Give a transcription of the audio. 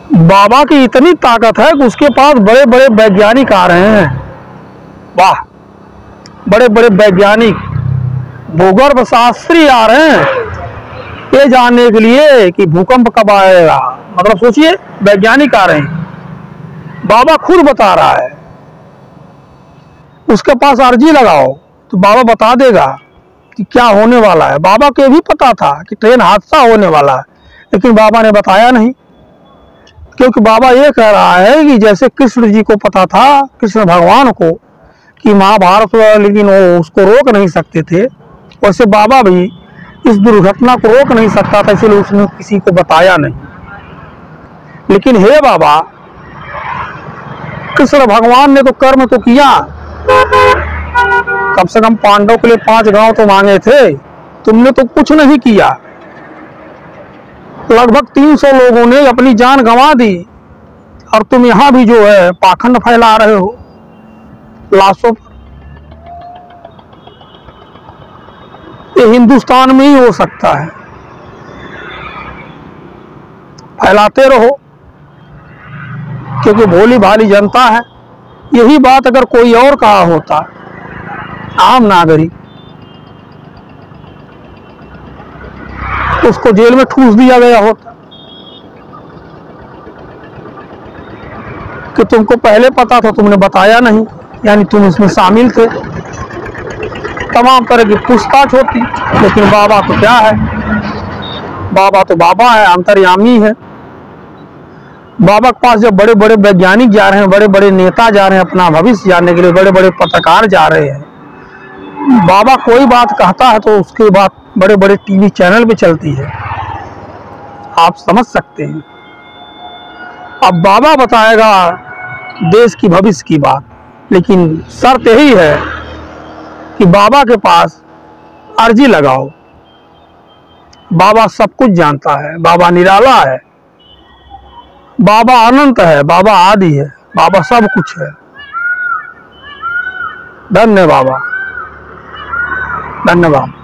बाबा की इतनी ताकत है कि उसके पास बड़े बड़े वैज्ञानिक आ रहे हैं। वाह, बड़े बड़े वैज्ञानिक भूगर्भ शास्त्री आ रहे हैं ये जानने के लिए कि भूकंप कब आएगा। मतलब सोचिए, वैज्ञानिक आ रहे हैं, बाबा खुद बता रहा है। उसके पास अर्जी लगाओ तो बाबा बता देगा कि क्या होने वाला है। बाबा को भी पता था कि ट्रेन हादसा होने वाला है, लेकिन बाबा ने बताया नहीं, क्योंकि बाबा ये कह रहा है कि जैसे कृष्ण जी को पता था, कृष्ण भगवान को, कि महाभारत, लेकिन वो उसको रोक नहीं सकते थे, वैसे बाबा भी इस दुर्घटना को रोक नहीं सकता था, इसलिए उसने किसी को बताया नहीं। लेकिन हे बाबा, कृष्ण भगवान ने तो कर्म तो किया, कम से कम पांडवों के लिए 5 गांव तो मांगे थे, तुमने तो कुछ नहीं किया। लगभग 300 लोगों ने अपनी जान गंवा दी, और तुम यहां भी जो है पाखंड फैला रहे हो लाशों पर। ये हिंदुस्तान में ही हो सकता है, फैलाते रहो, क्योंकि भोली भाली जनता है। यही बात अगर कोई और कहा होता, आम नागरिक, उसको जेल में ठूस दिया गया होता कि तुमको पहले पता था, तुमने बताया नहीं, यानी तुम इसमें शामिल थे। तमाम तरह की पूछताछ होती। लेकिन बाबा तो क्या है, बाबा तो बाबा है, अंतर्यामी है। बाबा के पास जब बड़े बड़े वैज्ञानिक जा रहे हैं, बड़े बड़े नेता जा रहे हैं अपना भविष्य जानने के लिए, बड़े बड़े पत्रकार जा रहे हैं, बाबा कोई बात कहता है तो उसके बाद बड़े बड़े टीवी चैनल पे चलती है, आप समझ सकते हैं। अब बाबा बताएगा देश की भविष्य की बात, लेकिन शर्त यही है कि बाबा के पास अर्जी लगाओ। बाबा सब कुछ जानता है, बाबा निराला है, बाबा अनंत है, बाबा आदि है, बाबा सब कुछ है। धन्यवाद, धन्यवाद।